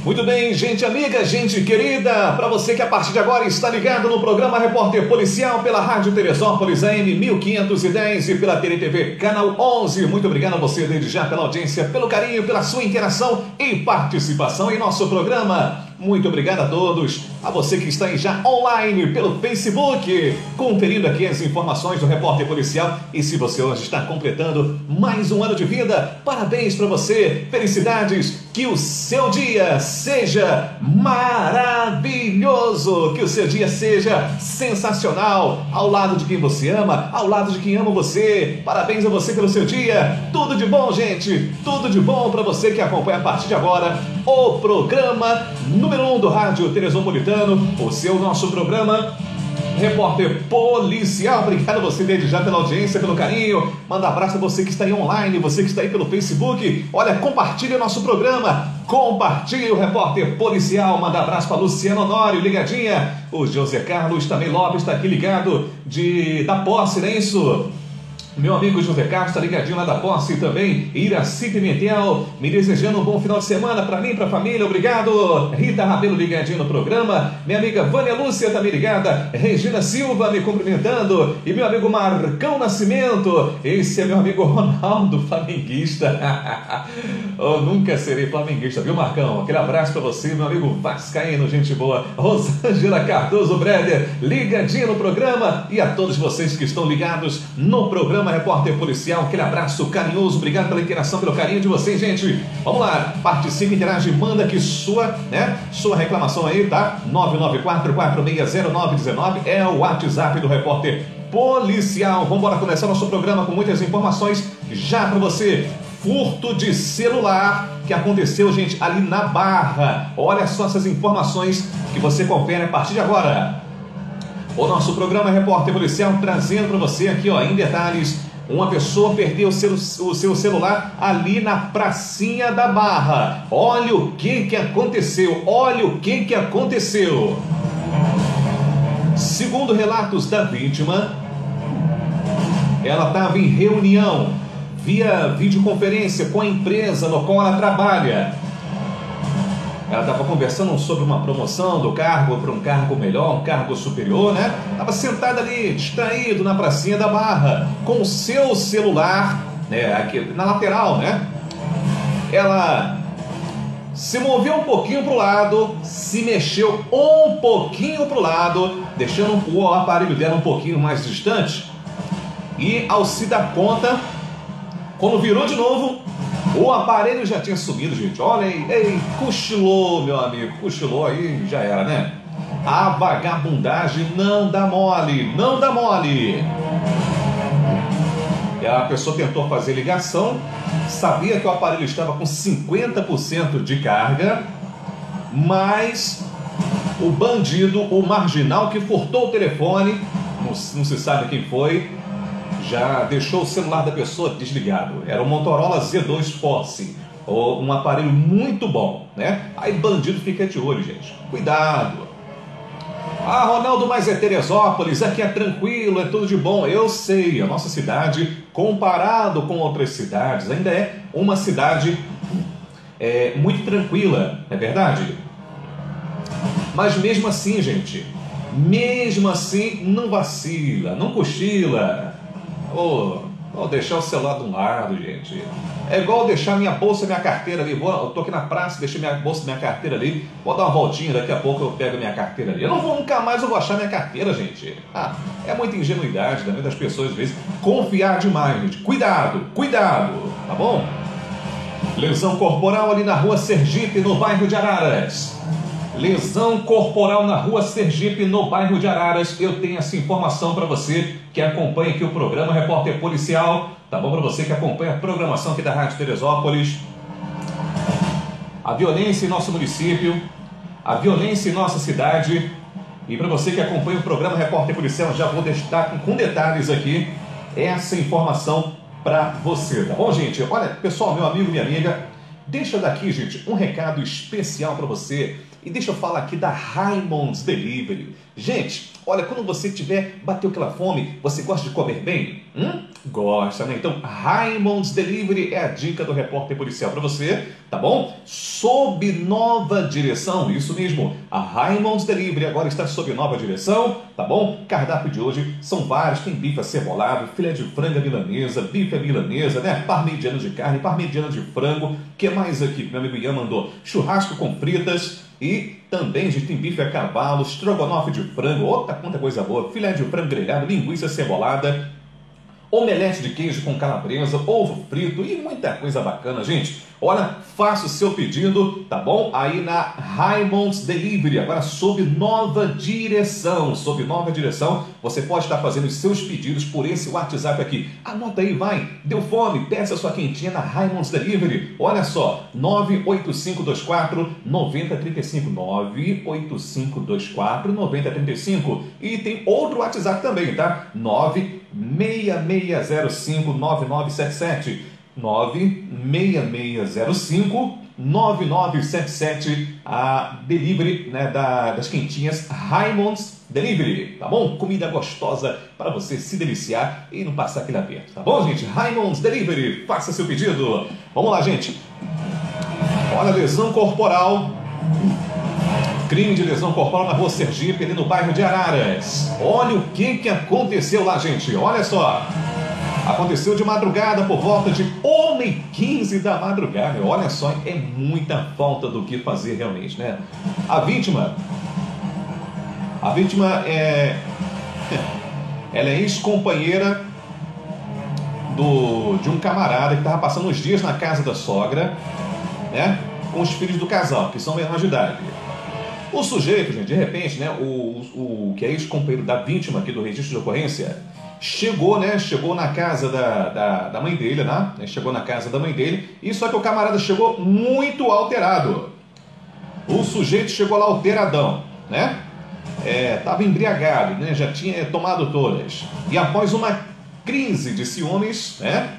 Muito bem, gente amiga, gente querida, para você que a partir de agora está ligado no programa Repórter Policial pela Rádio Teresópolis AM 1510 e pela TNTV Canal 11. Muito obrigado a você desde já pela audiência, pelo carinho, pela sua interação e participação em nosso programa. Muito obrigado a todos, a você que está aí já online pelo Facebook, conferindo aqui as informações do Repórter Policial. E se você hoje está completando mais um ano de vida, parabéns para você, felicidades, que o seu dia seja maravilhoso, que o seu dia seja sensacional, ao lado de quem você ama, ao lado de quem ama você. Parabéns a você pelo seu dia, tudo de bom, gente, tudo de bom para você que acompanha a partir de agora o programa número 1 do Rádio Teresopolitano, nosso programa Repórter Policial. Obrigado a você desde já pela audiência, pelo carinho. Manda abraço a você que está aí online, você que está aí pelo Facebook. Olha, compartilhe o nosso programa, compartilhe o Repórter Policial. Manda abraço para Luciano Honório, ligadinha. O José Carlos também Lopes está aqui ligado da Posse, não é isso? Meu amigo José Carlos está ligadinho lá da Posse também. Iraci Pimentel, me desejando um bom final de semana para mim, para a família, obrigado. Rita Rabelo ligadinho no programa. Minha amiga Vânia Lúcia também ligada. Regina Silva me cumprimentando. E meu amigo Marcão Nascimento. Esse é meu amigo Ronaldo, flamenguista. Eu nunca serei flamenguista, viu, Marcão? Aquele abraço para você, meu amigo vascaíno, gente boa. Rosângela Cardoso Breder, ligadinho no programa. E a todos vocês que estão ligados no programa Repórter Policial, aquele abraço carinhoso, obrigado pela interação, pelo carinho de vocês, gente. Vamos lá, participe, interage, manda aqui sua reclamação aí, tá? 994-460919 é o WhatsApp do Repórter Policial. Vamos embora começar nosso programa com muitas informações já para você. Furto de celular que aconteceu, gente, ali na Barra. Olha só essas informações que você confere a partir de agora. O nosso programa Repórter Policial trazendo para você aqui, ó, em detalhes, uma pessoa perdeu o seu celular ali na pracinha da Barra. Olha o que aconteceu, olha o que aconteceu. Segundo relatos da vítima, ela estava em reunião via videoconferência com a empresa no qual ela trabalha. Ela estava conversando sobre uma promoção do cargo para um cargo melhor, um cargo superior, né? Estava sentada ali, distraído na pracinha da Barra, com o seu celular, né, aqui na lateral, né? Ela se moveu um pouquinho para o lado, se mexeu um pouquinho para o lado, deixando o aparelho dela um pouquinho mais distante. E ao se dar conta, quando virou de novo, o aparelho já tinha sumido, gente. Olha aí, ei, cochilou, meu amigo, cochilou aí, já era, né? A vagabundagem não dá mole, não dá mole. E a pessoa tentou fazer ligação, sabia que o aparelho estava com 50% de carga, mas o bandido, o marginal que furtou o telefone, não se sabe quem foi, já deixou o celular da pessoa desligado. Era um Motorola Z2 Force, um aparelho muito bom, né? Aí bandido fica de olho, gente. Cuidado. Ah, Ronaldo, mas é Teresópolis, aqui é tranquilo, é tudo de bom. Eu sei, a nossa cidade, comparado com outras cidades, ainda é uma cidade muito tranquila, não é verdade? Mas mesmo assim, gente, mesmo assim, não vacila, não cochila. Ou deixar o celular de um lado, gente. É igual deixar minha bolsa e minha carteira ali. Eu tô aqui na praça, deixei minha bolsa e minha carteira ali. Vou dar uma voltinha, daqui a pouco eu pego minha carteira ali. Eu não vou nunca mais, eu vou achar minha carteira, gente. É muita ingenuidade também das pessoas, às vezes, confiar demais, gente. Cuidado, cuidado, tá bom? Lesão corporal ali na rua Sergipe, no bairro de Araras. Lesão corporal na rua Sergipe, no bairro de Araras. Eu tenho essa informação para você que acompanha aqui o programa Repórter Policial. Tá bom? Para você que acompanha a programação aqui da Rádio Teresópolis. A violência em nosso município, a violência em nossa cidade. E para você que acompanha o programa Repórter Policial, já vou deixar com detalhes aqui essa informação para você. Tá bom, gente? Olha, pessoal, meu amigo, minha amiga, deixa daqui, gente, um recado especial para você. E deixa eu falar aqui da Raimonds Delivery. Gente, olha, quando você bateu aquela fome, você gosta de comer bem? Gosta, né? Então, Raimonds Delivery é a dica do repórter policial para você, tá bom? Sob nova direção, isso mesmo. A Raimonds Delivery agora está sob nova direção, tá bom? Cardápio de hoje são vários, tem bife acebolado, filé de franga milanesa, bife à milanesa, né? Parmegiana de carne, parmegiana de frango. Que mais aqui? Meu amigo Ian mandou churrasco com fritas. E também a gente tem bife a cavalo, estrogonofe de frango, outra quanta coisa boa, filé de frango grelhado, linguiça cebolada, omelete de queijo com calabresa, ovo frito e muita coisa bacana, gente. Olha, faça o seu pedido, tá bom? Aí na Raimonds Delivery, agora sob nova direção. Sob nova direção, você pode estar fazendo os seus pedidos por esse WhatsApp aqui. Anota aí, vai. Deu fome? Peça a sua quentinha na Raimonds Delivery. Olha só, 98524-9035. 98524-9035. E tem outro WhatsApp também, tá? 96605-9977. 96605-9977, a delivery, né, das quentinhas Raimonds Delivery, tá bom? Comida gostosa para você se deliciar e não passar aquele aperto, tá bom, gente? Raimonds Delivery, faça seu pedido. Vamos lá, gente. Olha, lesão corporal. Crime de lesão corporal na rua Sergipe, ali no bairro de Araras. Olha o que aconteceu lá, gente. Olha só. Aconteceu de madrugada, por volta de 1h15 da madrugada. Olha só, é muita falta do que fazer realmente, né? A vítima ela é ex-companheira de um camarada que estava passando uns dias na casa da sogra, né? Com os filhos do casal, que são menores de idade. O sujeito, gente, de repente, né? O que é ex-companheiro da vítima aqui do registro de ocorrência, chegou na casa da mãe dele, né? Chegou na casa da mãe dele, e só que o camarada chegou muito alterado. O sujeito chegou lá alteradão, né? Tava embriagado, né? Já tinha tomado todas. E após uma crise de ciúmes, né?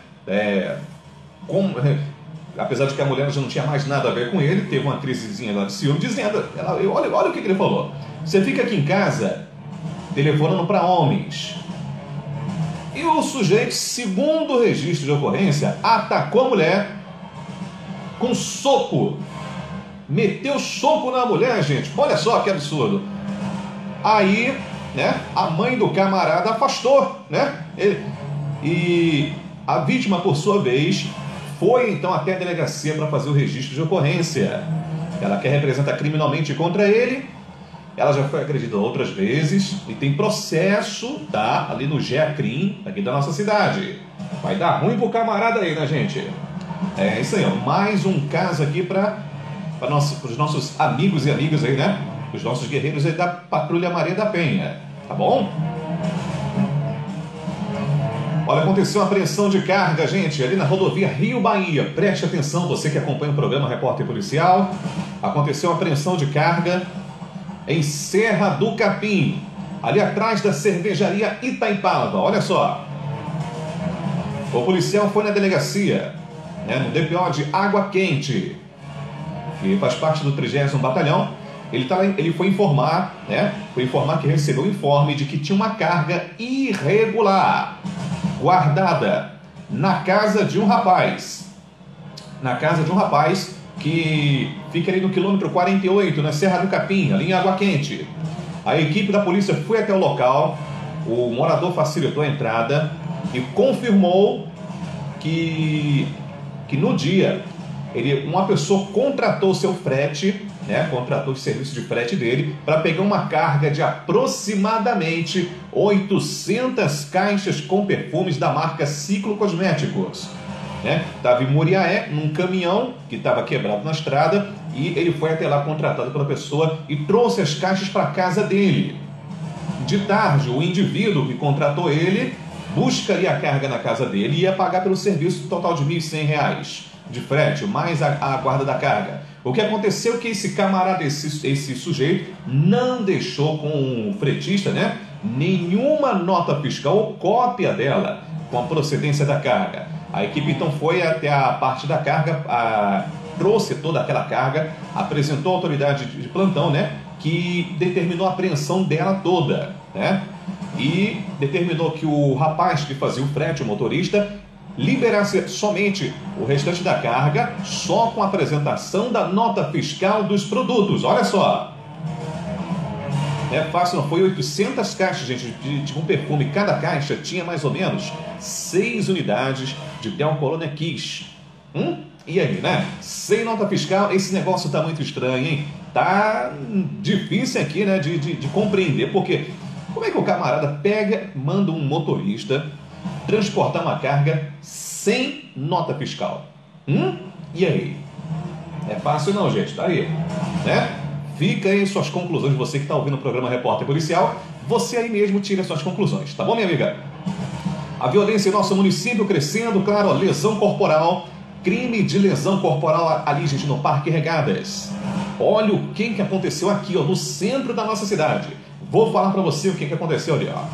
Apesar de que a mulher já não tinha mais nada a ver com ele, teve uma crisezinha lá de ciúme, dizendo, olha o que ele falou. Você fica aqui em casa telefonando para homens. E o sujeito, segundo o registro de ocorrência, atacou a mulher com soco. Meteu soco na mulher, gente. Olha só que absurdo. Aí, né, a mãe do camarada afastou, né? E a vítima, por sua vez, foi então até a delegacia para fazer o registro de ocorrência. Ela quer representar criminalmente contra ele. Ela já foi agredida outras vezes e tem processo, tá? Ali no GEACRIM, aqui da nossa cidade. Vai dar ruim pro camarada aí, né, gente? É isso aí, ó. Mais um caso aqui para os nossos amigos e amigas aí, né? Os nossos guerreiros aí da Patrulha Maria da Penha, tá bom? Olha, aconteceu uma apreensão de carga, gente, ali na rodovia Rio-Bahia. Preste atenção, você que acompanha o programa Repórter Policial. Aconteceu uma apreensão de carga em Serra do Capim, ali atrás da cervejaria Itaipava. Olha só, o policial foi na delegacia, né, no DPO de Água Quente, que faz parte do 30º Batalhão. Ele foi informar, né, que recebeu o informe de que tinha uma carga irregular guardada na casa de um rapaz. Que fica ali no quilômetro 48, na Serra do Capim, ali em Água Quente. A equipe da polícia foi até o local, o morador facilitou a entrada e confirmou que no dia uma pessoa contratou seu frete, né, contratou os serviços de frete dele para pegar uma carga de aproximadamente 800 caixas com perfumes da marca Ciclo Cosméticos. Estava em Muriaé, num caminhão que estava quebrado na estrada, e ele foi até lá contratado pela pessoa e trouxe as caixas para a casa dele. De tarde, o indivíduo que contratou ele buscaria a carga na casa dele e ia pagar pelo serviço total de R$ 1.100 de frete, mais a guarda da carga. O que aconteceu é que esse camarada, esse sujeito, não deixou com o fretista, né, nenhuma nota fiscal ou cópia dela com a procedência da carga. A equipe então foi até a parte da carga, trouxe toda aquela carga, apresentou a autoridade de plantão, né, que determinou a apreensão dela toda, né? e determinou que o rapaz que fazia o frete, o motorista, liberasse somente o restante da carga só com a apresentação da nota fiscal dos produtos. Olha só. É fácil, não foi 800 caixas, gente, de um perfume. Cada caixa tinha mais ou menos 6 unidades de Del Colônia Kiss. E aí, né? Sem nota fiscal, esse negócio tá muito estranho, hein? Tá difícil aqui, né, de compreender, porque como é que o camarada pega, manda um motorista transportar uma carga sem nota fiscal? E aí? É fácil não, gente, tá aí, né? Fica aí suas conclusões, você que está ouvindo o programa Repórter Policial, você aí mesmo tira suas conclusões, tá bom, minha amiga? A violência em nosso município crescendo, claro, lesão corporal, crime de lesão corporal ali, gente, no Parque Regadas. Olha o que aconteceu aqui, ó, no centro da nossa cidade. Vou falar para você o que aconteceu ali, ó.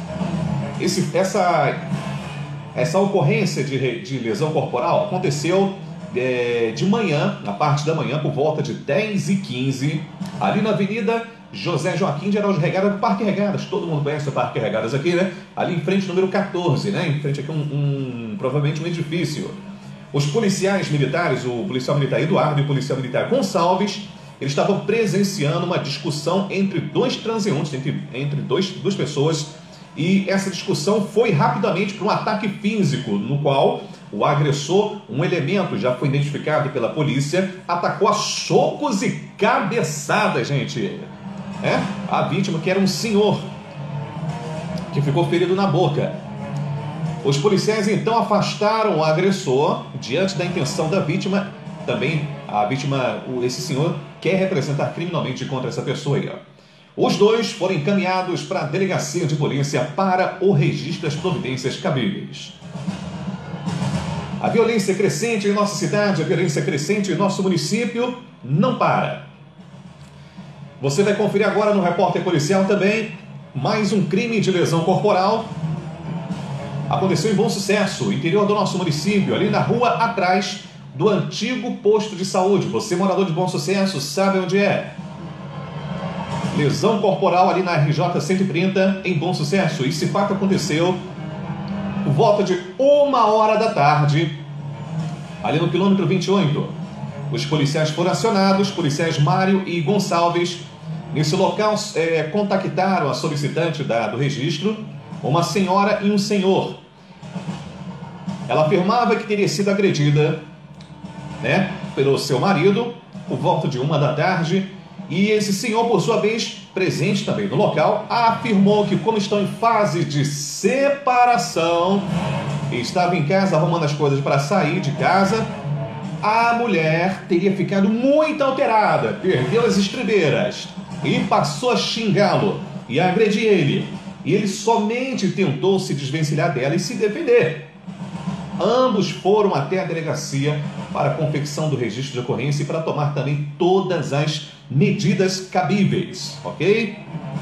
Essa ocorrência de lesão corporal aconteceu de manhã, na parte da manhã, por volta de 10h15, ali na Avenida José Joaquim de Araújo Regadas, do Parque Regadas. Todo mundo conhece o Parque Regadas aqui, né? Ali em frente, número 14, né? Em frente aqui provavelmente um edifício. Os policiais militares, o policial militar Eduardo e o policial militar Gonçalves, eles estavam presenciando uma discussão entre dois transeuntes, entre duas pessoas, e essa discussão foi rapidamente para um ataque físico, no qual o agressor, um elemento já foi identificado pela polícia, atacou a socos e cabeçadas, gente. A vítima, que era um senhor, que ficou ferido na boca. Os policiais então afastaram o agressor diante da intenção da vítima. Também a vítima, esse senhor, quer representar criminalmente contra essa pessoa aí, ó. Os dois foram encaminhados para a delegacia de polícia para o registro das providências cabíveis. A violência crescente em nossa cidade, a violência crescente em nosso município não para. Você vai conferir agora no Repórter Policial também mais um crime de lesão corporal. Aconteceu em Bom Sucesso, interior do nosso município, ali na rua atrás do antigo posto de saúde. Você, morador de Bom Sucesso, sabe onde é? Lesão corporal ali na RJ 130, em Bom Sucesso. Esse fato aconteceu por volta de 1h da tarde, ali no quilômetro 28. Os policiais foram acionados, policiais Mário e Gonçalves. Nesse local, contactaram a solicitante do registro, uma senhora e um senhor. Ela afirmava que teria sido agredida, né, pelo seu marido, por volta de 1h da tarde. E esse senhor, por sua vez, presente também no local, afirmou que, como estão em fase de separação, estava em casa arrumando as coisas para sair de casa, a mulher teria ficado muito alterada, perdeu as estribeiras e passou a xingá-lo e a agredir ele. E ele somente tentou se desvencilhar dela e se defender. Ambos foram até a delegacia para a confecção do registro de ocorrência e para tomar também todas as medidas cabíveis, ok?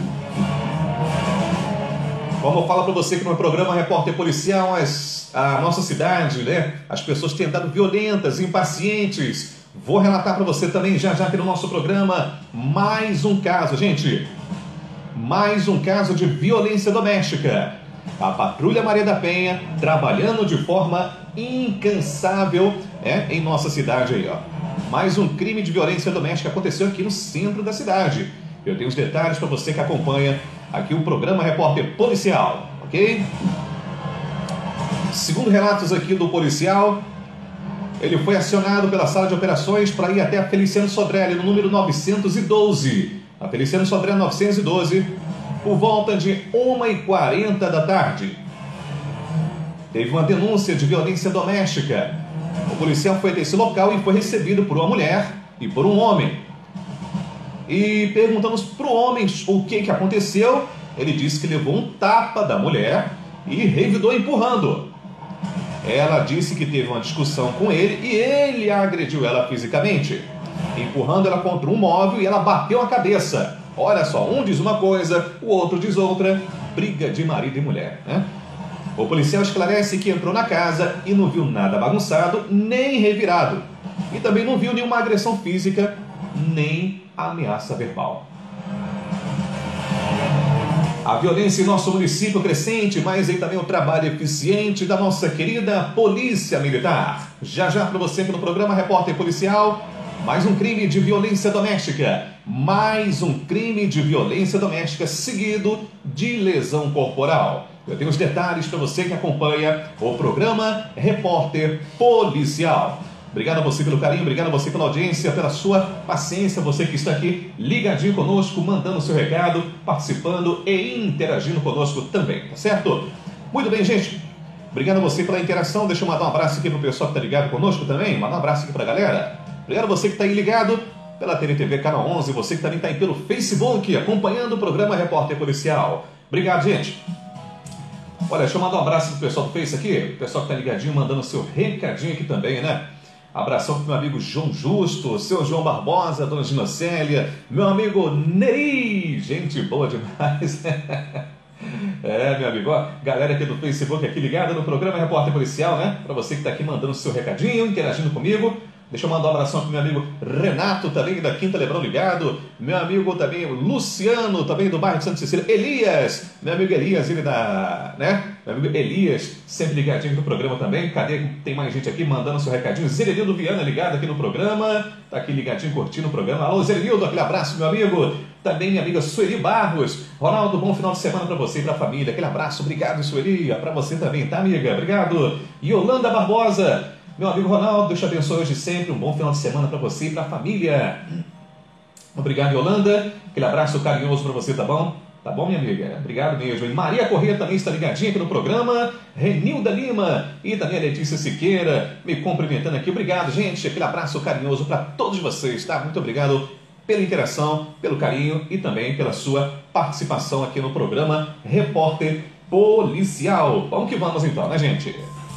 Como eu falo para você que no programa Repórter Policial, a nossa cidade, né, as pessoas têm andado violentas, impacientes. Vou relatar para você também já aqui no nosso programa mais um caso, gente. Mais um caso de violência doméstica. A Patrulha Maria da Penha trabalhando de forma incansável em nossa cidade aí, ó. Mais um crime de violência doméstica aconteceu aqui no centro da cidade. Eu tenho os detalhes para você que acompanha aqui o programa Repórter Policial, ok? Segundo relatos aqui do policial, ele foi acionado pela sala de operações para ir até a Feliciano Sodré, no número 912. A Feliciano Sodré 912, por volta de 1h40 da tarde. Teve uma denúncia de violência doméstica. O policial foi até esse local e foi recebido por uma mulher e por um homem. E perguntamos para o homem o que aconteceu. Ele disse que levou um tapa da mulher e revidou empurrando. Ela disse que teve uma discussão com ele e ele agrediu ela fisicamente, empurrando ela contra um móvel e ela bateu a cabeça. Olha só, um diz uma coisa, o outro diz outra. Briga de marido e mulher, né? O policial esclarece que entrou na casa e não viu nada bagunçado, nem revirado. E também não viu nenhuma agressão física, nem ameaça verbal. A violência em nosso município crescente, mas aí também o trabalho eficiente da nossa querida Polícia Militar. Já já para você aqui no programa Repórter Policial, mais um crime de violência doméstica. Mais um crime de violência doméstica seguido de lesão corporal. Eu tenho os detalhes para você que acompanha o programa Repórter Policial. Obrigado a você pelo carinho, obrigado a você pela audiência, pela sua paciência, você que está aqui ligadinho conosco, mandando seu recado, participando e interagindo conosco também, tá certo? Muito bem, gente. Obrigado a você pela interação. Deixa eu mandar um abraço aqui pro pessoal que está ligado conosco também. Mandar um abraço aqui pra galera. Obrigado a você que está aí ligado pela TNTV Canal 11, você que também está aí pelo Facebook, acompanhando o programa Repórter Policial. Obrigado, gente. Olha, deixa eu mandar um abraço pro pessoal do Face aqui, o pessoal que está ligadinho, mandando seu recadinho aqui também, né? Abração pro meu amigo João Justo, seu João Barbosa, dona Ginocélia, meu amigo Neri, gente boa demais. Meu amigo, ó, galera aqui do Facebook aqui ligada no programa Repórter Policial, né? Para você que está aqui mandando seu recadinho, interagindo comigo. Deixa eu mandar um abração pro meu amigo Renato, também da Quinta Lebrão ligado. Meu amigo também, Luciano, também do bairro de Santa Cecília. Elias, meu amigo Elias, ele da, né? Meu amigo Elias, sempre ligadinho no programa também. Cadê? Tem mais gente aqui mandando seu recadinho. Zerenildo Viana ligado aqui no programa. Tá aqui ligadinho, curtindo o programa. Alô, Zerenildo, aquele abraço, meu amigo. Também minha amiga Sueli Barros. Ronaldo, bom final de semana para você e para a família. Aquele abraço, obrigado, Sueli. Para você também, tá, amiga? Obrigado. Yolanda Barbosa. Meu amigo Ronaldo, Deus te abençoe hoje sempre. Um bom final de semana para você e para a família. Obrigado, Yolanda. Aquele abraço carinhoso para você, tá bom? Tá bom, minha amiga? Obrigado mesmo. E Maria Corrêa também está ligadinha aqui no programa. Renilda Lima e também a Letícia Siqueira me cumprimentando aqui. Obrigado, gente. Aquele abraço carinhoso para todos vocês, tá? Muito obrigado pela interação, pelo carinho e também pela sua participação aqui no programa Repórter Policial. Vamos que vamos então, né, gente?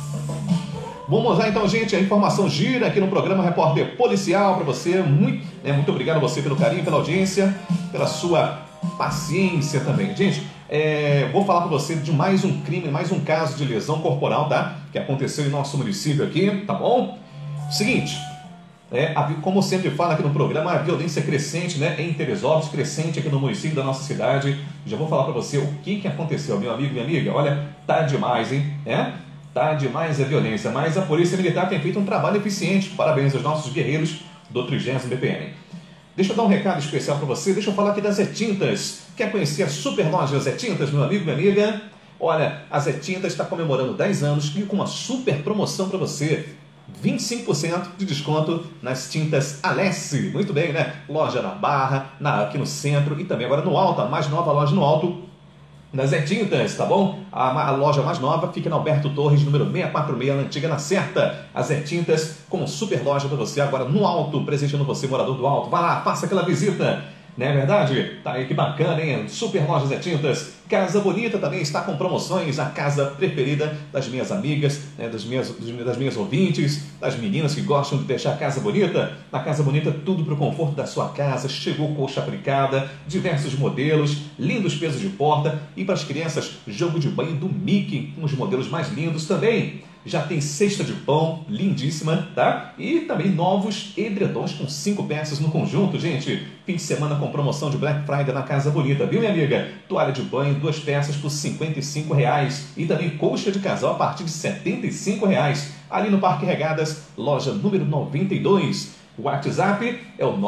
Vamos lá então, gente, a informação gira aqui no programa Repórter Policial para você. Muito obrigado a você pelo carinho, pela audiência, pela sua paciência também. Gente, vou falar para você de mais um crime, mais um caso de lesão corporal, tá? Que aconteceu em nosso município aqui, tá bom? Seguinte, como sempre fala aqui no programa, a violência crescente, né, em Teresópolis, crescente aqui no município da nossa cidade. Já vou falar para você o que aconteceu, meu amigo e minha amiga. Olha, tá demais, hein? Tá demais a violência, mas a Polícia Militar tem feito um trabalho eficiente. Parabéns aos nossos guerreiros do 30º BPM. Deixa eu dar um recado especial para você, deixa eu falar aqui da Zé Tintas. Quer conhecer a super loja Zé Tintas, meu amigo, minha amiga? Olha, a Zé Tintas está comemorando 10 anos e com uma super promoção para você. 25% de desconto nas tintas Alessi. Muito bem, né? Loja na Barra, aqui no centro e também agora no Alto, a mais nova loja no Alto das Zé Tintas, tá bom? A loja mais nova fica na Alberto Torres, número 646, na antiga Na Certa. A Zé Tintas com super loja para você agora no Alto, presentando você, morador do Alto. Vá lá, faça aquela visita. Não é verdade? Tá aí, que bacana, hein? Super loja Zé Tintas. Casa Bonita também está com promoções. A casa preferida das minhas amigas, né? das minhas ouvintes, das meninas que gostam de deixar a Casa Bonita. Na Casa Bonita, tudo para o conforto da sua casa. Chegou colcha aplicada, diversos modelos, lindos pesos de porta. E para as crianças, jogo de banho do Mickey, com os modelos mais lindos também. Já tem cesta de pão, lindíssima, tá? E também novos edredons com 5 peças no conjunto, gente. Fim de semana com promoção de Black Friday na Casa Bonita, viu, minha amiga? Toalha de banho, 2 peças por R$ 55,00. E também colcha de casal a partir de R$ 75,00. Ali no Parque Regadas, loja número 92. O WhatsApp é o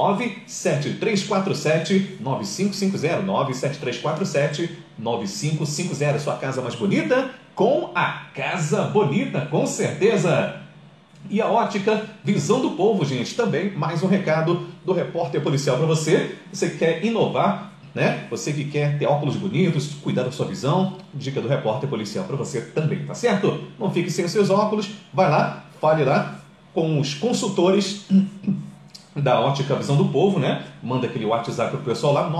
97347-9550. 97347-9550. Sua casa mais bonita com a Casa Bonita, com certeza. E a Ótica Visão do Povo, gente, também mais um recado do Repórter Policial para você. Você que quer inovar, né? Você que quer ter óculos bonitos, cuidar da sua visão, dica do Repórter Policial para você também, tá certo? Não fique sem os seus óculos, vai lá, fale lá com os consultores da Ótica Visão do Povo, né? Manda aquele WhatsApp pro pessoal lá,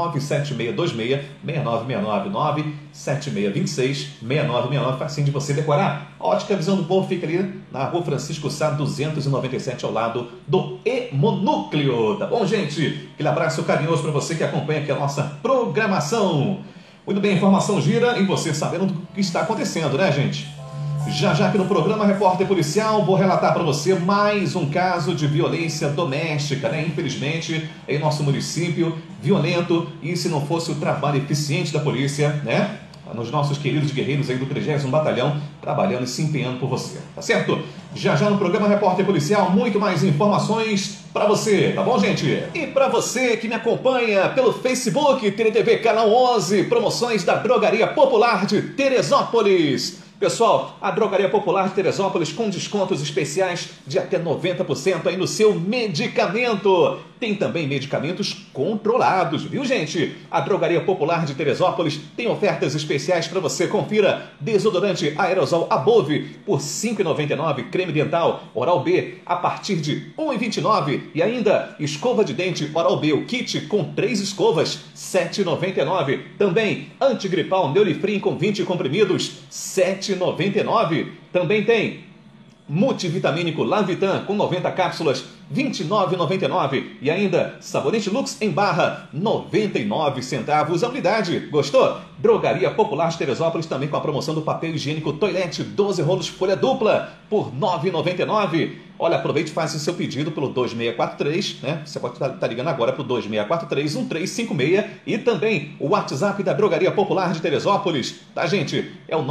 97626-6969, 97626-6969, facinho de você decorar. A Ótica Visão do Povo fica ali na Rua Francisco Sá, 297, ao lado do Hemonúcleo, tá bom, gente? Aquele abraço carinhoso para você que acompanha aqui a nossa programação. Muito bem, a informação gira e você sabendo do que está acontecendo, né, gente? Já já que no programa Repórter Policial vou relatar para você mais um caso de violência doméstica, né? Infelizmente, em nosso município, violento, e se não fosse o trabalho eficiente da polícia, né? Nos nossos queridos guerreiros aí do 30º Batalhão, trabalhando e se empenhando por você, tá certo? Já já no programa Repórter Policial, muito mais informações para você, tá bom, gente? E para você que me acompanha pelo Facebook, TNTV Canal 11, promoções da Drogaria Popular de Teresópolis. Pessoal, a Drogaria Popular de Teresópolis com descontos especiais de até 90% aí no seu medicamento. Tem também medicamentos controlados, viu, gente? A Drogaria Popular de Teresópolis tem ofertas especiais para você. Confira: desodorante aerosol Above por R$ 5,99, creme dental Oral-B a partir de R$ 1,29 e ainda escova de dente Oral-B, o kit com 3 escovas, R$ 7,99. Também antigripal Neulifrim com 20 comprimidos, R$ 7,99. Também tem multivitamínico Lavitan com 90 cápsulas, R$ 29,99. E ainda sabonete Lux em barra, 99 centavos a unidade. Gostou? Drogaria Popular de Teresópolis também com a promoção do papel higiênico Toilette, 12 rolos folha dupla por R$ 9,99. Olha, aproveite e faça o seu pedido pelo 2643, né? Você pode estar ligando agora para o 2643-1356 e também o WhatsApp da Drogaria Popular de Teresópolis, tá, gente? É o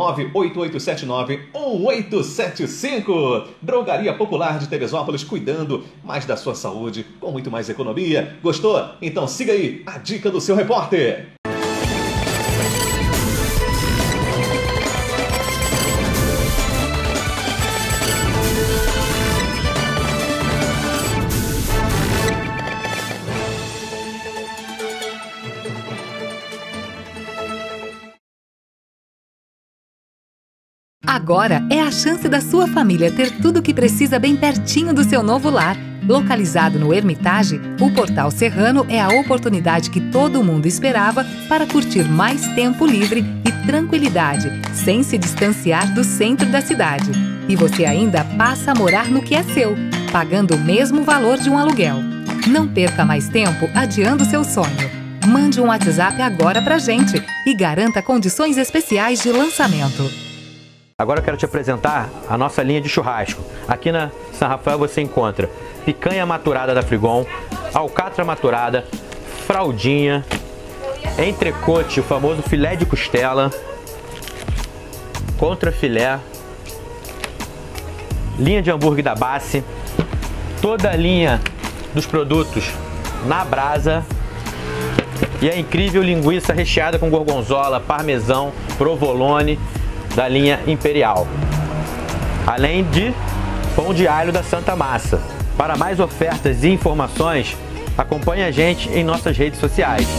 98879-1875. Drogaria Popular de Teresópolis, cuidando mais da sua saúde, com muito mais economia. Gostou? Então siga aí a dica do seu repórter. Agora é a chance da sua família ter tudo o que precisa bem pertinho do seu novo lar. Localizado no Hermitage, o Portal Serrano é a oportunidade que todo mundo esperava para curtir mais tempo livre e tranquilidade, sem se distanciar do centro da cidade. E você ainda passa a morar no que é seu, pagando o mesmo valor de um aluguel. Não perca mais tempo adiando seu sonho. Mande um WhatsApp agora pra gente e garanta condições especiais de lançamento. Agora eu quero te apresentar a nossa linha de churrasco. Aqui na São Rafael você encontra picanha maturada da Frigon, alcatra maturada, fraldinha, entrecote, o famoso filé de costela, contrafilé, linha de hambúrguer da Bassi, toda a linha dos produtos na brasa e a incrível linguiça recheada com gorgonzola, parmesão, provolone, da linha Imperial, além de pão de alho da Santa Massa. Para mais ofertas e informações, acompanhe a gente em nossas redes sociais.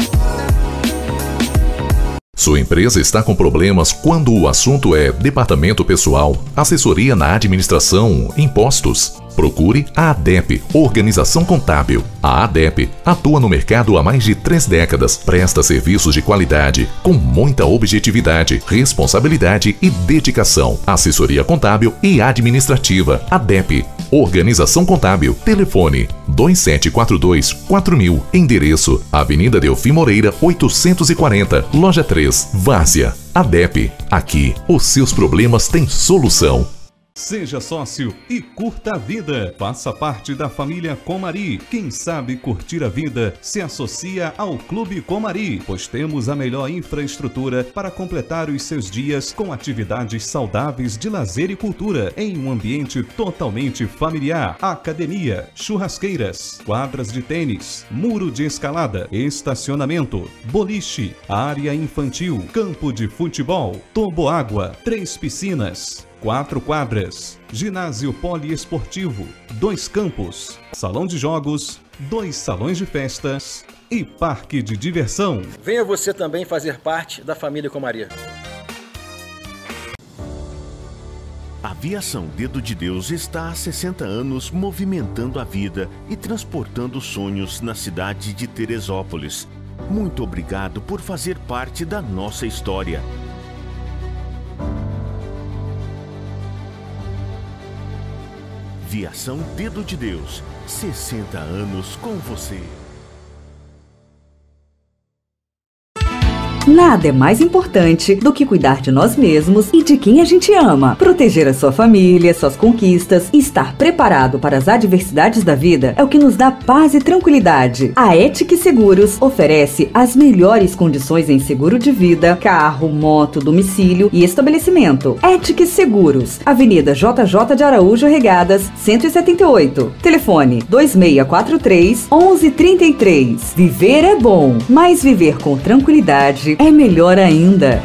Sua empresa está com problemas quando o assunto é departamento pessoal, assessoria na administração, impostos? Procure a ADEP, Organização Contábil. A ADEP atua no mercado há mais de 3 décadas, presta serviços de qualidade, com muita objetividade, responsabilidade e dedicação. Assessoria contábil e administrativa. ADEP, Organização Contábil. Telefone 2742-4000. Endereço: Avenida Delfim Moreira, 840, Loja 3, Várzea. ADEP. Aqui, os seus problemas têm solução. Seja sócio e curta a vida. Faça parte da família Comari. Quem sabe curtir a vida se associa ao Clube Comari, pois temos a melhor infraestrutura para completar os seus dias com atividades saudáveis de lazer e cultura em um ambiente totalmente familiar. Academia, churrasqueiras, quadras de tênis, muro de escalada, estacionamento, boliche, área infantil, campo de futebol, toboágua, 3 piscinas, 4 quadras, ginásio poliesportivo, 2 campos, salão de jogos, 2 salões de festas e parque de diversão. Venha você também fazer parte da família Comari. A Aviação Dedo de Deus está há 60 anos movimentando a vida e transportando sonhos na cidade de Teresópolis. Muito obrigado por fazer parte da nossa história. Aviação Dedo de Deus, 60 anos com você. Nada é mais importante do que cuidar de nós mesmos e de quem a gente ama. Proteger a sua família, suas conquistas e estar preparado para as adversidades da vida é o que nos dá paz e tranquilidade. A Ética Seguros oferece as melhores condições em seguro de vida, carro, moto, domicílio e estabelecimento. Ética Seguros, Avenida JJ de Araújo Regadas, 178. Telefone 2643-1133. Viver é bom, mas viver com tranquilidade é melhor ainda.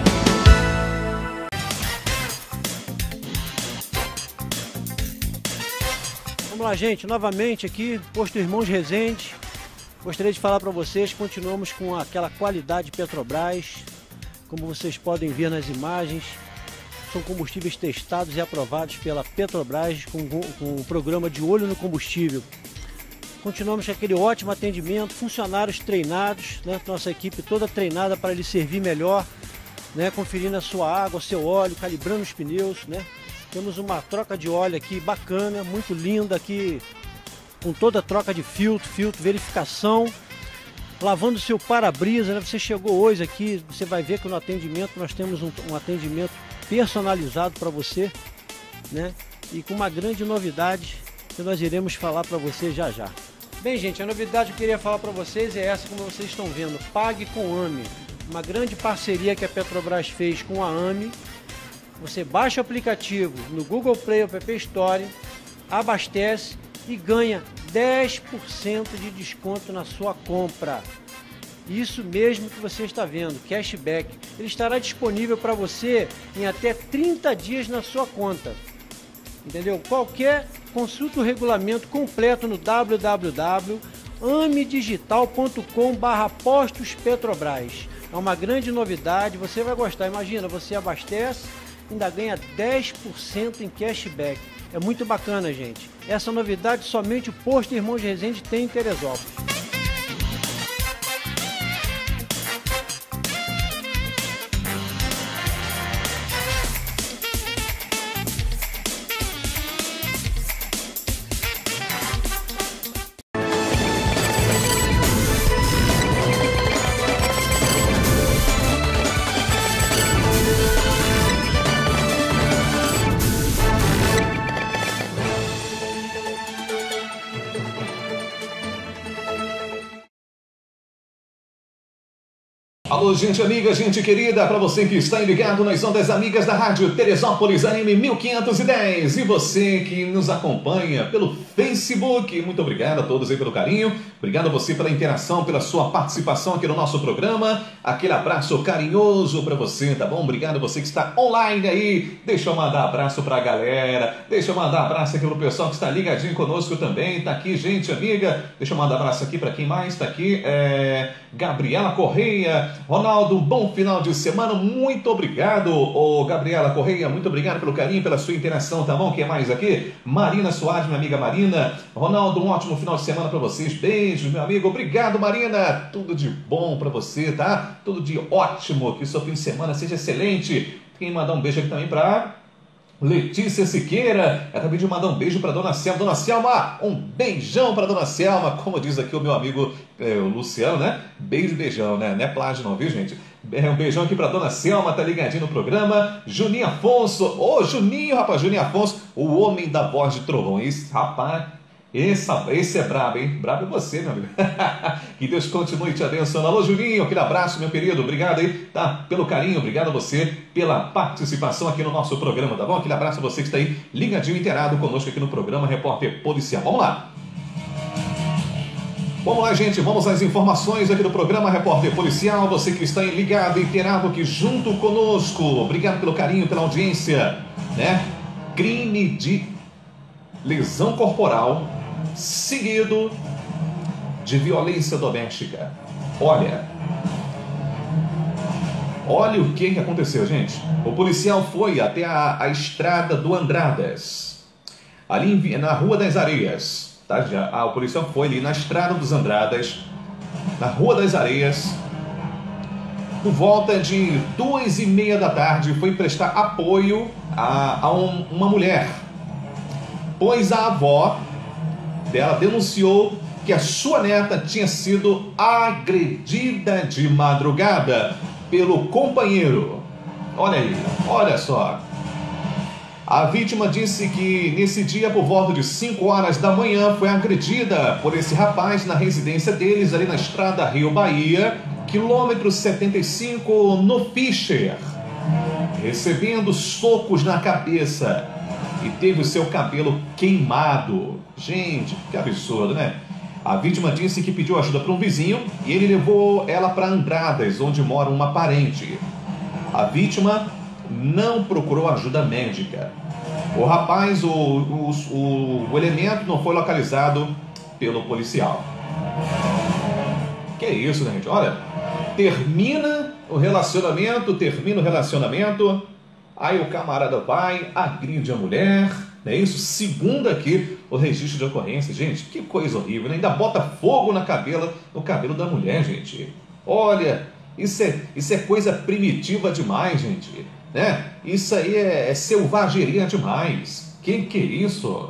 Vamos lá, gente, novamente aqui, Posto Irmãos Rezende. Gostaria de falar para vocês, continuamos com aquela qualidade Petrobras, como vocês podem ver nas imagens, são combustíveis testados e aprovados pela Petrobras com o programa de olho no combustível. Continuamos com aquele ótimo atendimento, funcionários treinados, né? Nossa equipe toda treinada para lhe servir melhor, né? Conferindo a sua água, seu óleo, calibrando os pneus, né? Temos uma troca de óleo aqui bacana, muito linda aqui, com toda a troca de filtro, verificação, lavando seu para-brisa, né? Você chegou hoje aqui, você vai ver que no atendimento nós temos um atendimento personalizado para você, né? E com uma grande novidade que nós iremos falar para você já já. Bem, gente, a novidade que eu queria falar para vocês é essa, como vocês estão vendo, Pague com AME, uma grande parceria que a Petrobras fez com a AME. Você baixa o aplicativo no Google Play ou App Store, abastece e ganha 10% de desconto na sua compra. Isso mesmo que você está vendo, cashback. Ele estará disponível para você em até 30 dias na sua conta. Entendeu? Consulta o regulamento completo no www.amedigital.com/postos Petrobras. É uma grande novidade, você vai gostar. Imagina, você abastece, ainda ganha 10% em cashback. É muito bacana, gente. Essa novidade somente o Posto Irmãos Rezende tem em Teresópolis. Alô, gente amiga, gente querida, para você que está ligado nas ondas amigas da Rádio Teresópolis AM 1510 e você que nos acompanha pelo Facebook, muito obrigado a todos aí pelo carinho, obrigado a você pela interação, pela sua participação aqui no nosso programa, aquele abraço carinhoso para você, tá bom? Obrigado a você que está online aí, deixa eu mandar abraço pra galera, deixa eu mandar abraço aqui pro pessoal que está ligadinho conosco também, tá aqui, gente amiga, deixa eu mandar abraço aqui para quem mais tá aqui, Gabriela Correia. Ronaldo, bom final de semana, muito obrigado, Gabriela Correia, muito obrigado pelo carinho, pela sua interação, tá bom? Quem mais aqui? Marina Soares, minha amiga Marina. Ronaldo, um ótimo final de semana para vocês, beijos, meu amigo, obrigado Marina, tudo de bom para você, tá? Tudo de ótimo, que o seu fim de semana seja excelente. Quem mandar um beijo aqui também para Letícia Siqueira, eu acabei de mandar um beijo para Dona Selma. Dona Selma, um beijão para Dona Selma, como diz aqui o meu amigo o Luciano, né? Beijo, beijão, né? Não é plágio não, viu, gente? Um beijão aqui para Dona Selma, tá ligadinho no programa. Juninho Afonso, Juninho, rapaz, Juninho Afonso, o homem da voz de trovão. Esse rapaz, esse é brabo, hein? Brabo é você, meu amigo. Que Deus continue te abençoando. Alô, Juninho, aquele abraço, meu querido. Obrigado aí, tá? Pelo carinho, obrigado a você pela participação aqui no nosso programa, tá bom? Aquele abraço a você que está aí ligadinho, inteirado conosco aqui no programa Repórter Policial. Vamos lá. Vamos lá, gente, vamos às informações aqui do programa Repórter Policial. Você que está aí ligado, inteirado aqui junto conosco. Obrigado pelo carinho, pela audiência, né? Crime de lesão corporal seguido de violência doméstica. Olha o que aconteceu, gente. O policial foi até a estrada do Andradas, ali na Rua das Areias. Tá? O policial foi ali na estrada dos Andradas, na Rua das Areias, por volta de 2h30 da tarde, foi prestar apoio a uma mulher, pois a avó dela denunciou que a sua neta tinha sido agredida de madrugada pelo companheiro. Olha aí, olha só. A vítima disse que nesse dia, por volta de 5 horas da manhã, foi agredida por esse rapaz na residência deles, ali na estrada Rio-Bahia, quilômetro 75, no Fischer, recebendo socos na cabeça e teve o seu cabelo queimado. Gente, que absurdo, né? A vítima disse que pediu ajuda para um vizinho e ele levou ela para Andradas, onde mora uma parente. A vítima não procurou ajuda médica. O rapaz, o elemento não foi localizado pelo policial. Que isso, né, gente? Olha, termina o relacionamento, aí o camarada vai, agride a mulher, não é isso? Segundo aqui o registro de ocorrência. Gente, que coisa horrível, né? Ainda bota fogo no cabelo da mulher, gente. Olha, isso é coisa primitiva demais, gente, né? Isso aí é selvageria demais. Que é isso?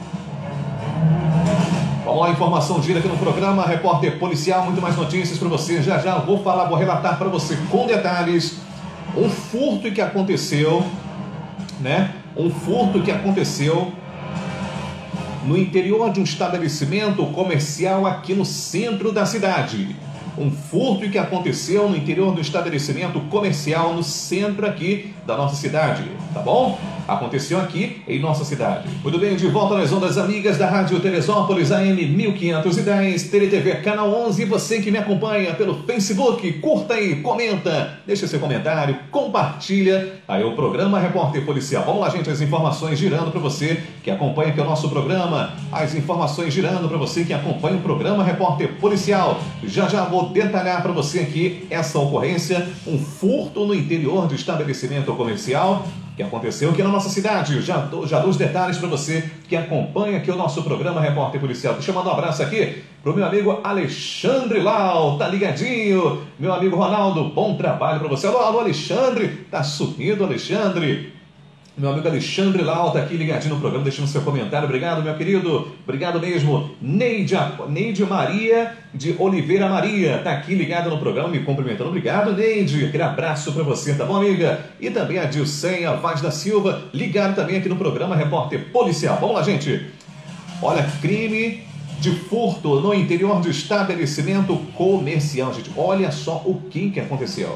Vamos lá, informação gira aqui no programa Repórter Policial, muito mais notícias para você. Já vou relatar para você com detalhes um furto que aconteceu, né? Um furto que aconteceu no interior de um estabelecimento comercial aqui no centro da cidade. Um furto que aconteceu no interior do estabelecimento comercial no centro aqui da nossa cidade, tá bom? Aconteceu aqui em nossa cidade. Muito bem, de volta nas ondas amigas da Rádio Teresópolis, AM 1510, TeleTV Canal 11. Você que me acompanha pelo Facebook, curta aí, comenta, deixa seu comentário, compartilha aí o programa Repórter Policial. Vamos lá, gente, as informações girando para você que acompanha aqui o nosso programa. As informações girando para você que acompanha o programa Repórter Policial. Já vou detalhar para você aqui essa ocorrência, um furto no interior de estabelecimento comercial que aconteceu aqui na nossa cidade. Já dou os detalhes para você que acompanha aqui o nosso programa Repórter Policial. Deixa eu mandar um abraço aqui pro meu amigo Alexandre Lau, tá ligadinho? Meu amigo Ronaldo, bom trabalho para você. Alô, Alexandre, tá sumido, Alexandre? Meu amigo Alexandre Lau tá aqui ligadinho no programa, deixando seu comentário. Obrigado, meu querido. Obrigado mesmo. Neide Maria de Oliveira Maria tá aqui ligada no programa, me cumprimentando. Obrigado, Neide. Aquele abraço para você, tá bom, amiga? E também a Dilceia Vaz da Silva, ligado também aqui no programa Repórter Policial. Vamos lá, gente. Olha, crime de furto no interior de estabelecimento comercial, gente. Olha só o que aconteceu.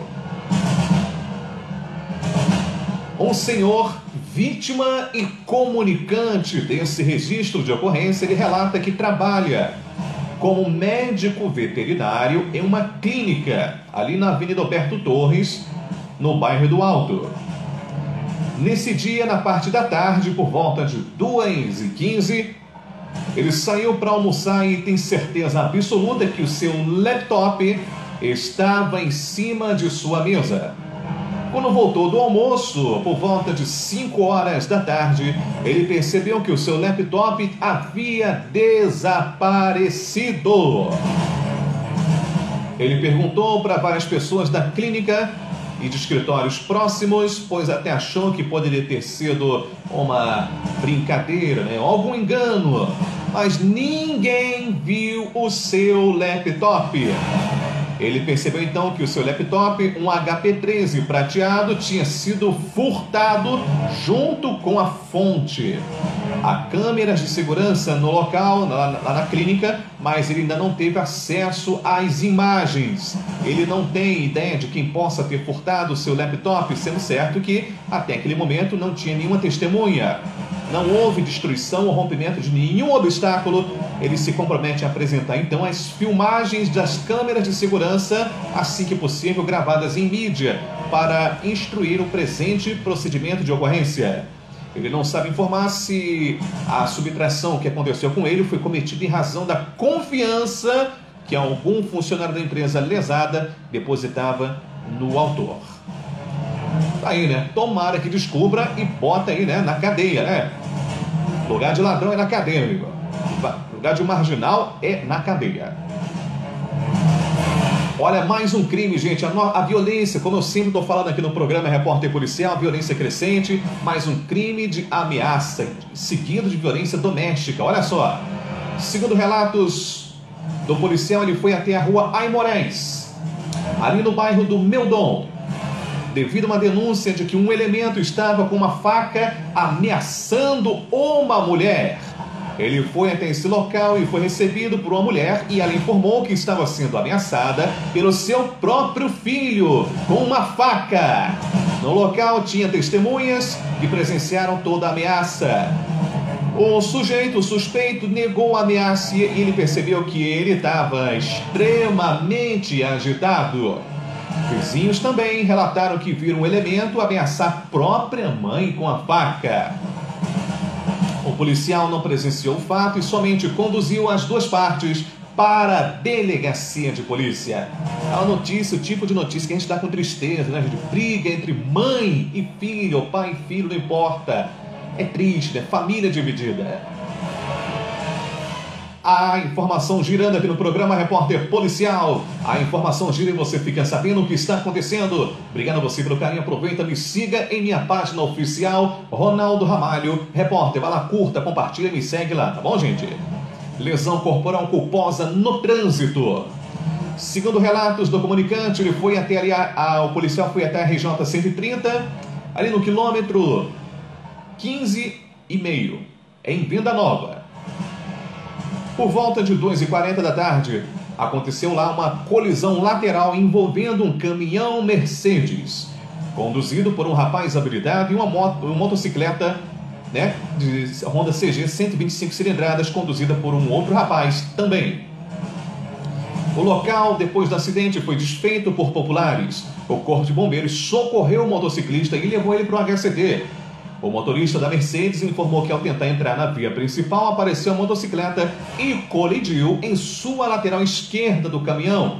Um senhor, vítima e comunicante desse registro de ocorrência, ele relata que trabalha como médico veterinário em uma clínica ali na Avenida Alberto Torres, no bairro do Alto. Nesse dia, na parte da tarde, por volta de 2h15, ele saiu para almoçar e tem certeza absoluta que o seu laptop estava em cima de sua mesa. Quando voltou do almoço, por volta de 5 horas da tarde, ele percebeu que o seu laptop havia desaparecido. Ele perguntou para várias pessoas da clínica e de escritórios próximos, pois até achou que poderia ter sido uma brincadeira, né? Algum engano, mas ninguém viu o seu laptop. Ele percebeu então que o seu laptop, um HP 13 prateado, tinha sido furtado junto com a fonte. Há câmeras de segurança no local, lá na clínica, mas ele ainda não teve acesso às imagens. Ele não tem ideia de quem possa ter furtado o seu laptop, sendo certo que até aquele momento não tinha nenhuma testemunha. Não houve destruição ou rompimento de nenhum obstáculo. Ele se compromete a apresentar então as filmagens das câmeras de segurança, assim que possível gravadas em mídia, para instruir o presente procedimento de ocorrência. Ele não sabe informar se a subtração que aconteceu com ele foi cometida em razão da confiança que algum funcionário da empresa lesada depositava no autor. Tá aí, né? Tomara que descubra e bota aí, né, na cadeia, né? Lugar de ladrão é na cadeia, amigo. Lugar de marginal é na cadeia. Olha, mais um crime, gente. A violência, como eu sempre estou falando aqui no programa Repórter Policial, violência crescente, mais um crime de ameaça, seguido de violência doméstica. Olha só, segundo relatos do policial, ele foi até a rua Aimorés. ali no bairro do Meudon, devido a uma denúncia de que um elemento estava com uma faca ameaçando uma mulher. Ele foi até esse local e foi recebido por uma mulher e ela informou que estava sendo ameaçada pelo seu próprio filho com uma faca. No local tinha testemunhas que presenciaram toda a ameaça. O suspeito, negou a ameaça e ele percebeu que ele estava extremamente agitado. Vizinhos também relataram que viram um elemento ameaçar a própria mãe com a faca. O policial não presenciou o fato e somente conduziu as duas partes para a delegacia de polícia. É uma notícia, o tipo de notícia que a gente dá com tristeza, né? De briga entre mãe e filho, ou pai e filho, não importa. É triste, né? Família dividida. A informação girando aqui no programa Repórter Policial. A informação gira e você fica sabendo o que está acontecendo. Obrigado a você pelo carinho. Aproveita, me siga em minha página oficial, Ronaldo Ramalho, repórter. Vai lá, curta, compartilha e me segue lá, tá bom, gente? Lesão corporal culposa no trânsito. Segundo relatos do comunicante, ele foi até ali, o policial foi até a RJ 130, ali no quilômetro 15,5, em Venda Nova. Por volta de 2h40 da tarde, aconteceu lá uma colisão lateral envolvendo um caminhão Mercedes, conduzido por um rapaz habilitado e uma motocicleta, né, de Honda CG 125 cilindradas, conduzida por um outro rapaz também. O local, depois do acidente, foi desfeito por populares. O Corpo de Bombeiros socorreu o motociclista e levou ele para o HCD. O motorista da Mercedes informou que ao tentar entrar na via principal, apareceu a motocicleta e colidiu em sua lateral esquerda do caminhão.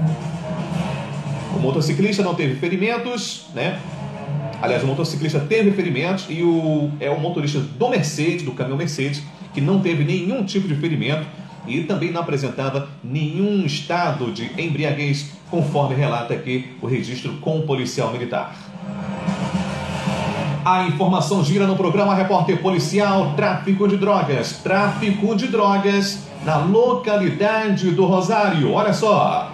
O motociclista não teve ferimentos, né? Aliás, o motociclista teve ferimentos e o motorista do Mercedes, do caminhão Mercedes, que não teve nenhum tipo de ferimento e também não apresentava nenhum estado de embriaguez, conforme relata aqui o registro com o policial militar. A informação gira no programa Repórter Policial. Tráfico de drogas na localidade do Rosário. Olha só.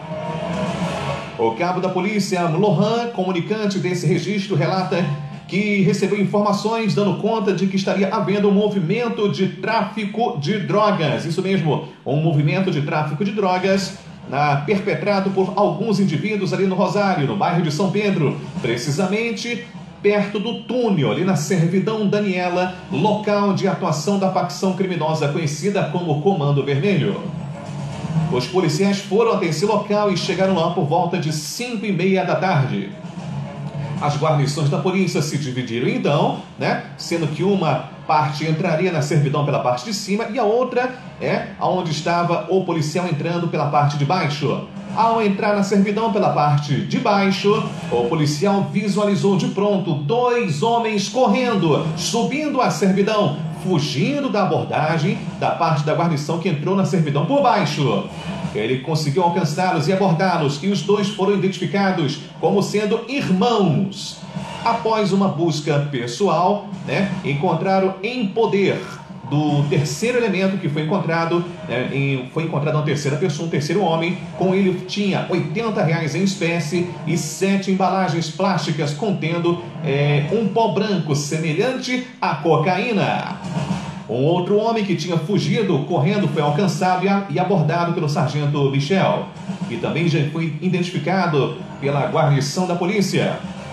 O cabo da polícia, Lohan, comunicante desse registro, relata que recebeu informações dando conta de que estaria havendo um movimento de tráfico de drogas. Isso mesmo, um movimento de tráfico de drogas perpetrado por alguns indivíduos ali no Rosário, no bairro de São Pedro, precisamente perto do túnel, ali na Servidão Daniela, local de atuação da facção criminosa conhecida como Comando Vermelho. Os policiais foram até esse local e chegaram lá por volta de 5h30 da tarde. As guarnições da polícia se dividiram então, né? Sendo que uma parte entraria na servidão pela parte de cima e a outra aonde estava o policial entrando pela parte de baixo. Ao entrar na servidão pela parte de baixo, o policial visualizou de pronto 2 homens correndo, subindo a servidão, fugindo da abordagem da parte da guarnição que entrou na servidão por baixo. Ele conseguiu alcançá-los e abordá-los, e os 2 foram identificados como sendo irmãos. Após uma busca pessoal, encontraram em poder do terceiro elemento que foi encontrado, foi encontrado uma terceira pessoa, um terceiro homem. Com ele tinha R$80 em espécie e 7 embalagens plásticas contendo um pó branco semelhante à cocaína. Um outro homem que tinha fugido correndo foi alcançado e abordado pelo sargento Michel, que também já foi identificado pela guarnição da polícia.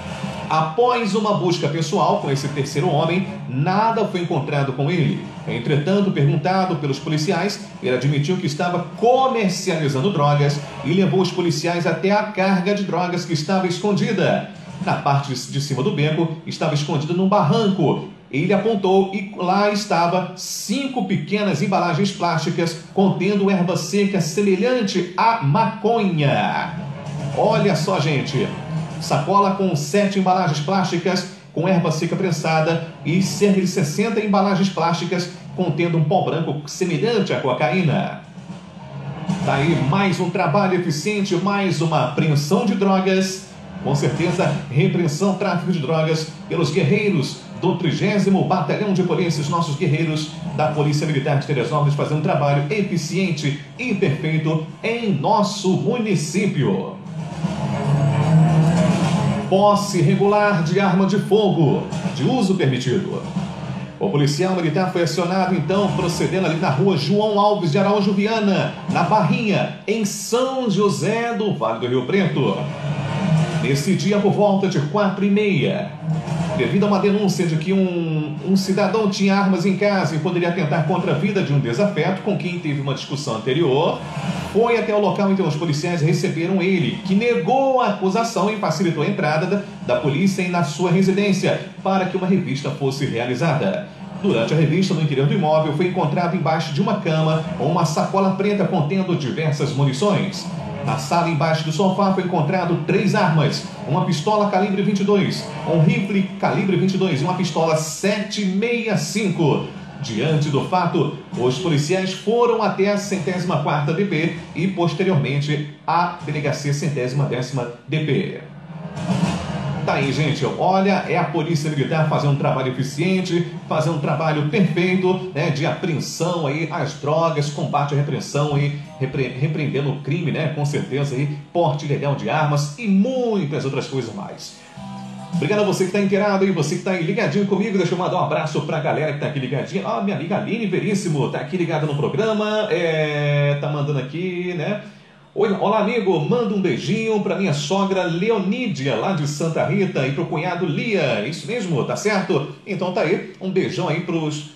Após uma busca pessoal com esse terceiro homem, nada foi encontrado com ele. Entretanto, perguntado pelos policiais, ele admitiu que estava comercializando drogas e levou os policiais até a carga de drogas que estava escondida. Na parte de cima do beco, estava escondida num barranco. Ele apontou e lá estava 5 pequenas embalagens plásticas contendo erva seca semelhante à maconha. Olha só, gente. Sacola com 7 embalagens plásticas com erva seca prensada e cerca de 60 embalagens plásticas contendo um pó branco semelhante à cocaína. Daí mais um trabalho eficiente, mais uma apreensão de drogas. Com certeza, repreensão, tráfico de drogas pelos guerreiros do 30º Batalhão de Polícia, os nossos guerreiros da Polícia Militar de Teresópolis, fazendo um trabalho eficiente e perfeito em nosso município. Posse irregular de arma de fogo, de uso permitido. O policial militar foi acionado, então, procedendo ali na rua João Alves de Araújo Viana, na Barrinha, em São José do Vale do Rio Preto. Nesse dia, por volta de 4h30, devido a uma denúncia de que um cidadão tinha armas em casa e poderia atentar contra a vida de um desafeto com quem teve uma discussão anterior, foi até o local, então os policiais receberam ele, que negou a acusação e facilitou a entrada da polícia na sua residência para que uma revista fosse realizada. Durante a revista, no interior do imóvel, foi encontrado embaixo de uma cama uma sacola preta contendo diversas munições. Na sala embaixo do sofá foi encontrado 3 armas, uma pistola calibre 22, um rifle calibre 22 e uma pistola 7,65. Diante do fato, os policiais foram até a 104ª DP e posteriormente à delegacia 110ª DP. Tá aí, gente, olha, é a Polícia Militar fazendo um trabalho eficiente, fazendo um trabalho perfeito, né, de apreensão aí às drogas, combate à repressão aí, repreendendo o crime, né, com certeza aí, porte ilegal de armas e muitas outras coisas mais. Obrigado a você que está inteirado aí, você que está aí ligadinho comigo. Deixa eu mandar um abraço para a galera que está aqui ligadinha. Ah, minha amiga Aline Veríssimo está aqui ligada no programa, tá mandando aqui, né? Oi, olá amigo, manda um beijinho para minha sogra Leonídia, lá de Santa Rita, e pro cunhado Lia, isso mesmo, tá certo? Então tá aí, um beijão aí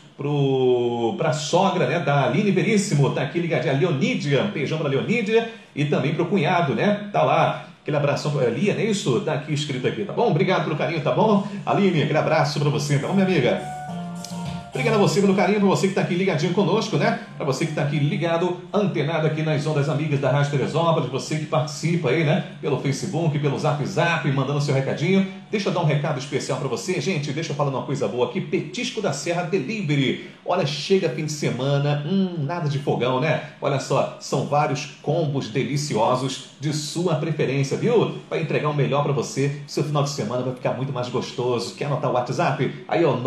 pra sogra, né, da Aline Veríssimo, tá aqui ligadinha, Leonídia, um beijão pra Leonídia, e também pro cunhado, né, tá lá, aquele abração pra Lia, não é isso? Tá aqui escrito aqui, tá bom? Obrigado pelo carinho, tá bom? Aline, aquele abraço pra você, tá bom, minha amiga? Obrigado a você pelo carinho, para você que está aqui ligadinho conosco, né? Para você que está aqui ligado, antenado aqui nas ondas amigas da Rádio Teresópolis, você que participa aí, né? Pelo Facebook, pelo Zap, mandando seu recadinho. Deixa eu dar um recado especial para você, gente. Deixa eu falar uma coisa boa aqui. Petisco da Serra Delivery. Olha, chega fim de semana, nada de fogão, né? Olha só, são vários combos deliciosos de sua preferência, viu? Vai entregar o melhor para você. Seu final de semana vai ficar muito mais gostoso. Quer anotar o WhatsApp? Aí, ó,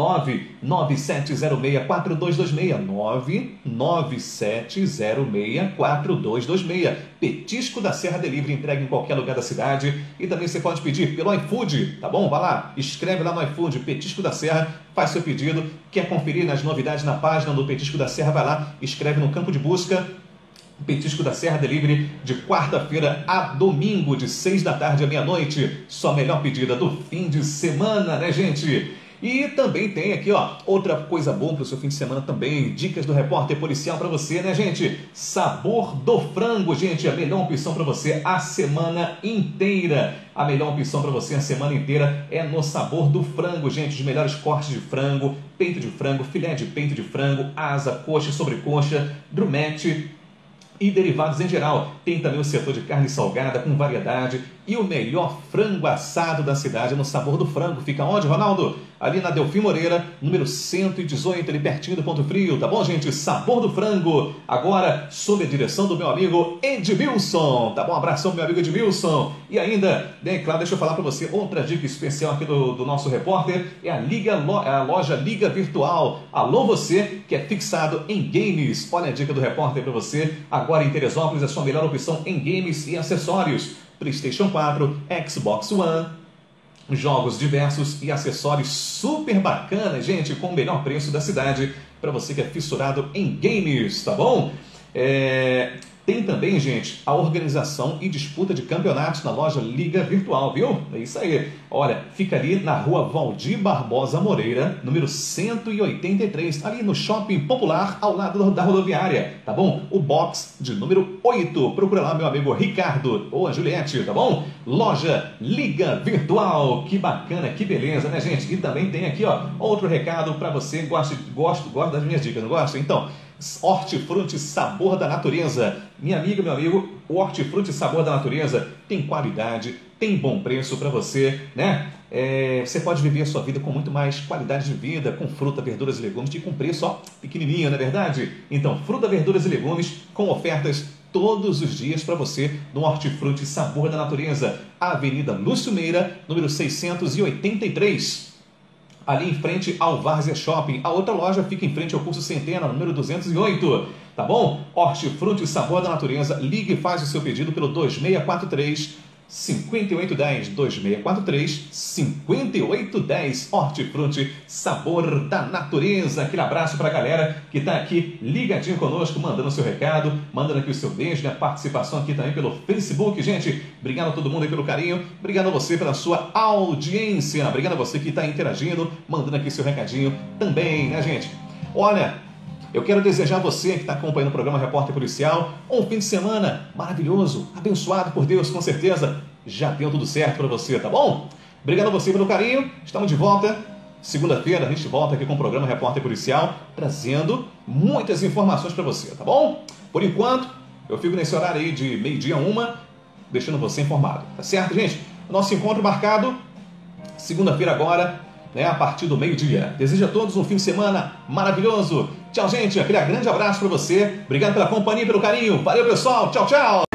997064226. 997064226. Petisco da Serra Delivery, entrega em qualquer lugar da cidade. E também você pode pedir pelo iFood, tá bom? Vai lá, escreve lá no iFood, Petisco da Serra, faz seu pedido. Quer conferir nas novidades na página do Petisco da Serra? Vai lá, escreve no campo de busca. Petisco da Serra Delivery, de quarta-feira a domingo, de 6 da tarde à meia-noite. Sua melhor pedida do fim de semana, né, gente? E também tem aqui, ó, outra coisa boa para o seu fim de semana também. Dicas do repórter policial para você, né, gente? Sabor do frango, gente. A melhor opção para você a semana inteira. A melhor opção para você a semana inteira é no Sabor do Frango, gente. Os melhores cortes de frango, peito de frango, filé de peito de frango, asa, coxa, sobrecoxa, drumete e derivados em geral. Tem também o setor de carne salgada com variedade e o melhor frango assado da cidade no Sabor do Frango. Fica onde, Ronaldo? Ali na Delfim Moreira, número 118, ali pertinho do Ponto Frio, tá bom, gente? Sabor do Frango, agora sob a direção do meu amigo Edmilson, tá bom? Abração, meu amigo Edmilson. E ainda, né, claro, deixa eu falar para você, outra dica especial aqui do nosso repórter, é a loja Liga Virtual. Alô, você que é fixado em games. Olha a dica do repórter para você, agora em Teresópolis, a sua melhor opção em games e acessórios. PlayStation 4, Xbox One, jogos diversos e acessórios super bacanas, gente, com o melhor preço da cidade para você que é fissurado em games, tá bom? Tem também, gente, a organização e disputa de campeonatos na loja Liga Virtual, viu? É isso aí. Olha, fica ali na rua Valdir Barbosa Moreira, número 183, ali no Shopping Popular, ao lado da rodoviária, tá bom? O box de número 8. Procura lá, meu amigo Ricardo ou a Juliette, tá bom? Loja Liga Virtual. Que bacana, que beleza, né, gente? E também tem aqui, ó, outro recado para você. Gosta das minhas dicas, não gosta? Então, Hortifruti Sabor da Natureza. Minha amiga, meu amigo, o Hortifruti Sabor da Natureza tem qualidade, tem bom preço para você, né? Você pode viver a sua vida com muito mais qualidade de vida, com fruta, verduras e legumes, e com preço, ó, pequenininho, não é verdade? Então, fruta, verduras e legumes com ofertas todos os dias para você no Hortifruti Sabor da Natureza. Avenida Lúcio Meira, número 683. Ali em frente ao Várzea Shopping. A outra loja fica em frente ao Curso Centena, número 208. Tá bom? Hortifruti Sabor da Natureza. Ligue e faz o seu pedido pelo 5810-2643, 5810 Hortifruti, sabor da natureza. Aquele abraço para a galera que está aqui ligadinho conosco, mandando seu recado, mandando aqui o seu beijo, né? Participação aqui também pelo Facebook. Gente, obrigado a todo mundo aí pelo carinho, obrigado a você pela sua audiência, obrigado a você que está interagindo, mandando aqui seu recadinho também, né, gente? Olha, eu quero desejar a você que está acompanhando o programa Repórter Policial um fim de semana maravilhoso, abençoado por Deus, com certeza. Já deu tudo certo para você, tá bom? Obrigado a você pelo carinho. Estamos de volta. Segunda-feira a gente volta aqui com o programa Repórter Policial, trazendo muitas informações para você, tá bom? Por enquanto, eu fico nesse horário aí de meio-dia a 1, deixando você informado, tá certo, gente? Nosso encontro marcado segunda-feira agora, né, a partir do meio-dia. Desejo a todos um fim de semana maravilhoso. Tchau, gente. Aquele grande abraço para você. Obrigado pela companhia e pelo carinho. Valeu, pessoal. Tchau, tchau.